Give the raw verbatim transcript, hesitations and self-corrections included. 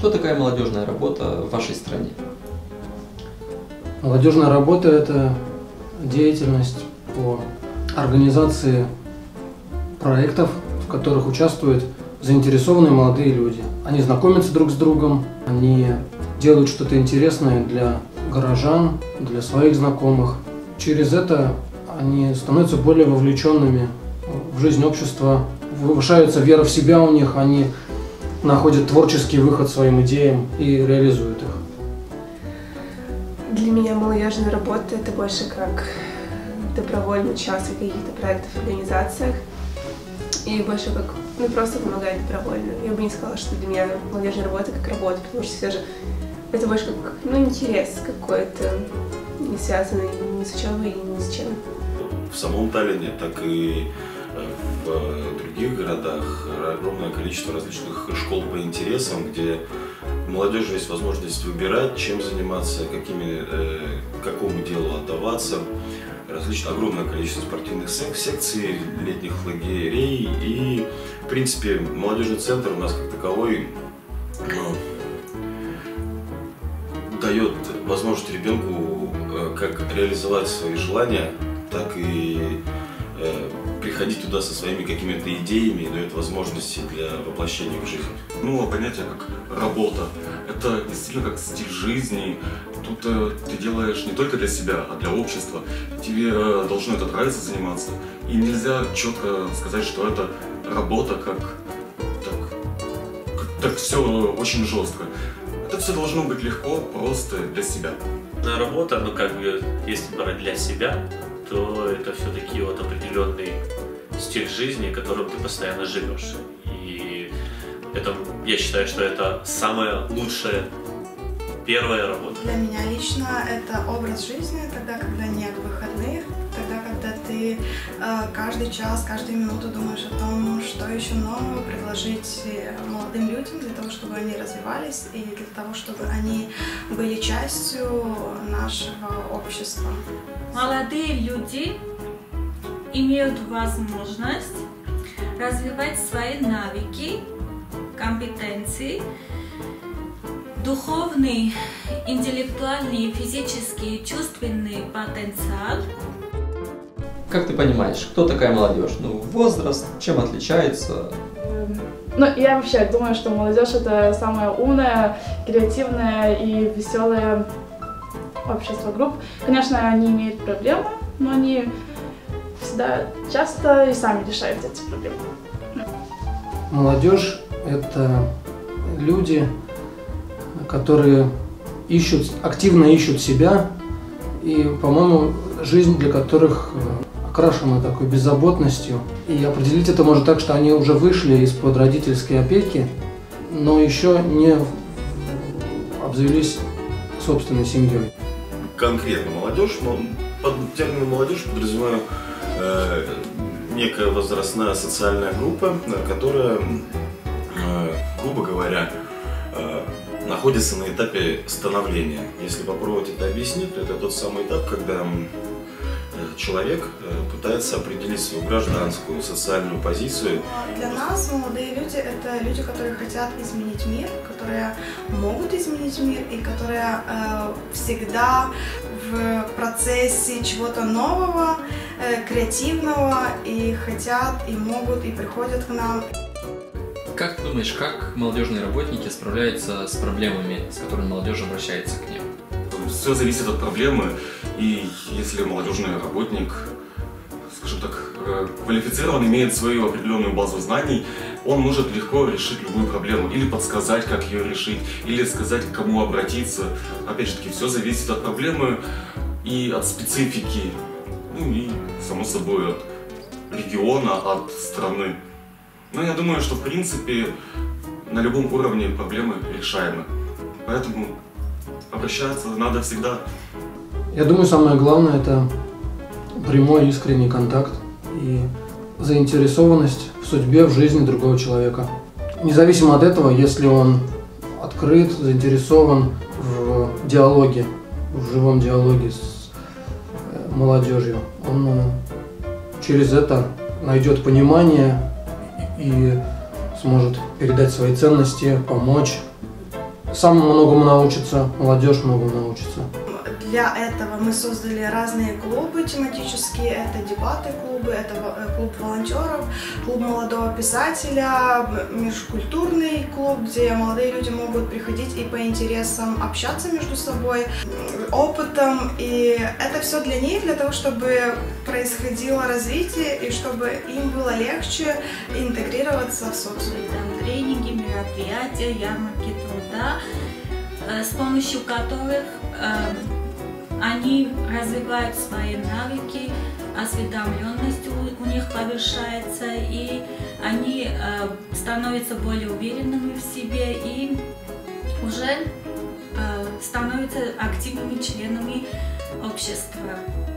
Что такая молодежная работа в вашей стране? Молодежная работа – это деятельность по организации проектов, в которых участвуют заинтересованные молодые люди. Они знакомятся друг с другом, они делают что-то интересное для горожан, для своих знакомых. Через это они становятся более вовлеченными в жизнь общества, повышается вера в себя у них, они находят творческий выход своим идеям и реализуют их. Для меня молодежная работа – это больше как добровольное участие в каких-то проектах, организациях. И больше как, ну, просто помогать добровольно. Я бы не сказала, что для меня молодежная работа как работа, потому что все же это больше как, ну, интерес какой-то, не связанный ни с учебой, ни с чем. В самом Таллине, так и в других городах огромное количество различных школ по интересам, где у молодежи есть возможность выбирать, чем заниматься, какими, э, какому делу отдаваться. Различное, огромное количество спортивных секций, летних лагерей и, в принципе, молодежный центр у нас как таковой ну, дает возможность ребенку э, как реализовать свои желания, так и э, приходить туда со своими какими-то идеями и дает возможности для воплощения в жизнь. Ну, а понятие как работа – это действительно как стиль жизни. Тут э, ты делаешь не только для себя, а для общества. Тебе э, должно это нравиться заниматься. И нельзя четко сказать, что это работа, как так, как, так все очень жестко. Это все должно быть легко, просто для себя. Работа, ну как бы, если брать для себя, то это все-таки вот определенный стиль жизни, которым ты постоянно живешь. И это, я считаю, что это самая лучшая первая работа. Для меня лично это образ жизни, тогда, когда нет выходных, тогда, когда ты э, каждый час, каждую минуту думаешь о том, что еще нового предложить молодым людям, для того, чтобы они развивались и для того, чтобы они были частью нашего общества. Молодые люди имеют возможность развивать свои навыки, компетенции, духовный, интеллектуальный, физический, чувственный потенциал. Как ты понимаешь, кто такая молодежь? Ну, возраст, чем отличается? Ну, я вообще думаю, что молодежь — это самое умное, креативное и веселое общество групп. Конечно, они имеют проблемы, но они всегда часто и сами решают эти проблемы. Молодежь – это люди, которые ищут, активно ищут себя, и, по-моему, жизнь для которых окрашена такой беззаботностью. И определить это можно так, что они уже вышли из-под родительской опеки, но еще не обзавелись собственной семьей. Конкретно молодежь, под термином молодежь подразумеваю э, некая возрастная социальная группа, которая, э, грубо говоря, э, находится на этапе становления. Если попробовать это объяснить, то это тот самый этап, когда человек пытается определить свою гражданскую, социальную позицию. Для нас молодые люди – это люди, которые хотят изменить мир, которые могут изменить мир и которые э, всегда в процессе чего-то нового, э, креативного и хотят, и могут, и приходят к нам. Как ты думаешь, как молодежные работники справляются с проблемами, с которыми молодежь обращается к ним? Все зависит от проблемы, и если молодежный работник, скажем так, квалифицирован, имеет свою определенную базу знаний, он может легко решить любую проблему, или подсказать, как ее решить, или сказать, к кому обратиться. Опять же таки, все зависит от проблемы и от специфики, ну и, само собой, от региона, от страны. Но я думаю, что, в принципе, на любом уровне проблемы решаемы. Поэтому обращаться надо всегда. Я думаю, самое главное – это прямой искренний контакт и заинтересованность в судьбе, в жизни другого человека. Независимо от этого, если он открыт, заинтересован в диалоге, в живом диалоге с молодежью, он через это найдет понимание и сможет передать свои ценности, помочь сам многому научится, молодежь многому научится. Для этого мы создали разные клубы тематические. Это дебаты-клубы, это клуб волонтеров, клуб молодого писателя, межкультурный клуб, где молодые люди могут приходить и по интересам общаться между собой, опытом. И это все для них, для того, чтобы происходило развитие и чтобы им было легче интегрироваться в социум. Там тренинги, мероприятия, ярмарки труда, с помощью которых они развивают свои навыки, осведомленность у, у них повышается, и они э, становятся более уверенными в себе и уже э, становятся активными членами общества.